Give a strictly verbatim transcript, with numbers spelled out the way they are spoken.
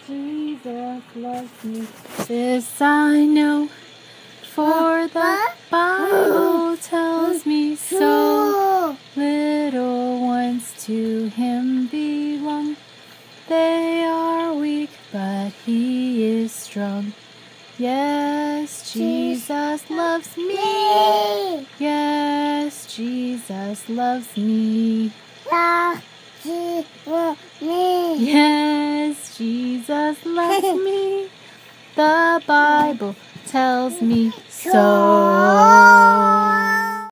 Jesus loves me. This I know, for the Bible tells me so. Little ones to him belong. They are weak, but he is strong. Yes, Jesus loves me. Yes, Jesus loves me. Yes, Jesus loves me. The Bible tells me so.